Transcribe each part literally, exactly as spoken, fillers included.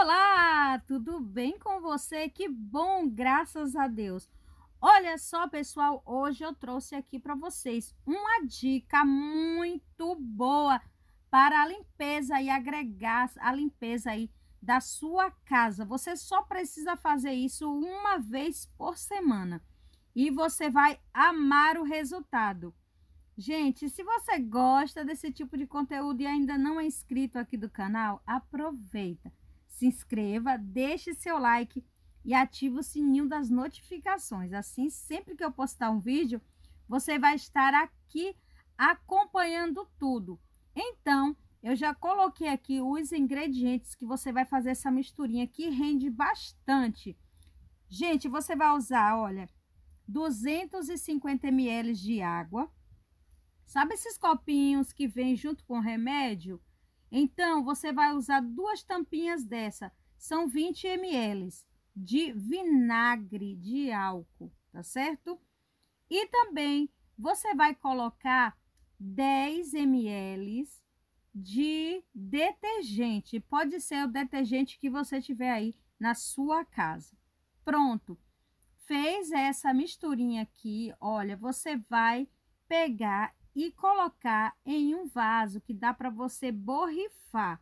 Olá, tudo bem com você? Que bom, graças a Deus. Olha só, pessoal, hoje eu trouxe aqui para vocês uma dica muito boa para a limpeza e agregar a limpeza aí da sua casa. Você só precisa fazer isso uma vez por semana e você vai amar o resultado. Gente, se você gosta desse tipo de conteúdo e ainda não é inscrito aqui do canal, aproveita. Se inscreva, deixe seu like e ative o sininho das notificações. Assim, sempre que eu postar um vídeo, você vai estar aqui acompanhando tudo. Então, eu já coloquei aqui os ingredientes que você vai fazer essa misturinha que rende bastante. Gente, você vai usar, olha, duzentos e cinquenta mililitros de água. Sabe esses copinhos que vem junto com o remédio? Então, você vai usar duas tampinhas dessa. São vinte mililitros de vinagre de álcool, tá certo? E também você vai colocar dez mililitros de detergente. Pode ser o detergente que você tiver aí na sua casa. Pronto. Fez essa misturinha aqui, olha, você vai pegar e colocar em um vaso que dá para você borrifar.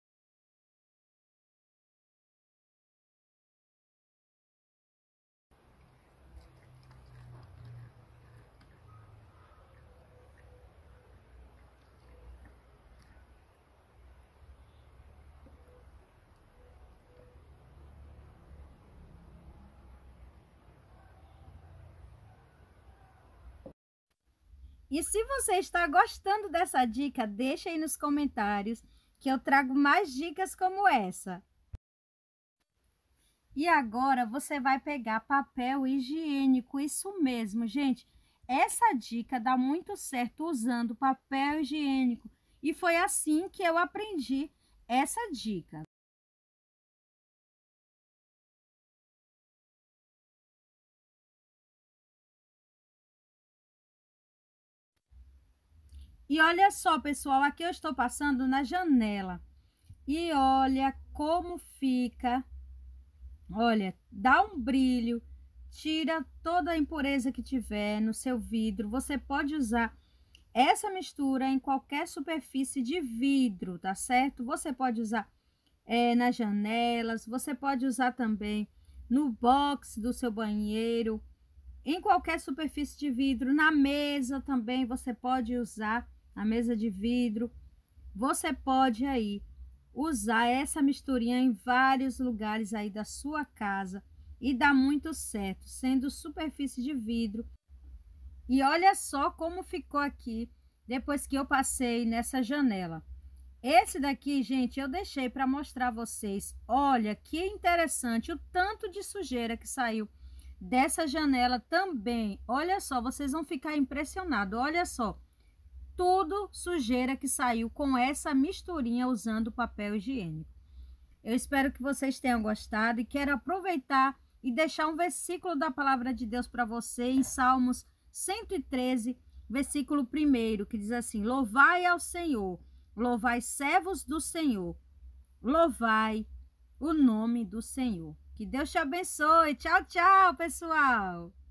E se você está gostando dessa dica, deixa aí nos comentários que eu trago mais dicas como essa. E agora você vai pegar papel higiênico, isso mesmo, gente. Essa dica dá muito certo usando papel higiênico e foi assim que eu aprendi essa dica. E olha só, pessoal, aqui eu estou passando na janela. E olha como fica. Olha, dá um brilho, tira toda a impureza que tiver no seu vidro. Você pode usar essa mistura em qualquer superfície de vidro, tá certo? Você pode usar é, nas janelas, você pode usar também no box do seu banheiro, em qualquer superfície de vidro, na mesa também você pode usar, na mesa de vidro. Você pode aí usar essa misturinha em vários lugares aí da sua casa e dá muito certo, sendo superfície de vidro. E olha só como ficou aqui depois que eu passei nessa janela. Esse daqui, gente, eu deixei para mostrar a vocês. Olha que interessante o tanto de sujeira que saiu dessa janela também. Olha só, vocês vão ficar impressionados. Olha só, tudo sujeira que saiu com essa misturinha usando papel higiênico. Eu espero que vocês tenham gostado e quero aproveitar e deixar um versículo da palavra de Deus para você em Salmos cento e treze, versículo primeiro, que diz assim: louvai ao Senhor, louvai servos do Senhor, louvai o nome do Senhor. Que Deus te abençoe. Tchau, tchau, pessoal.